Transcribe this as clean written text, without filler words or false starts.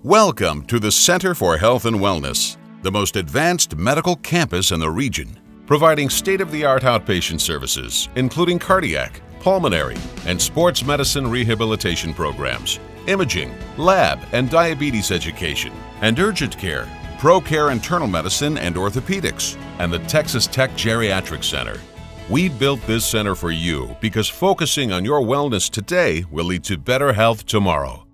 Welcome to the Center for Health and Wellness, the most advanced medical campus in the region, providing state-of-the-art outpatient services, including cardiac, pulmonary, and sports medicine rehabilitation programs, imaging, lab and diabetes education, and urgent care, ProCare Internal Medicine and orthopedics, and the Texas Tech Geriatric Center. We built this center for you because focusing on your wellness today will lead to better health tomorrow.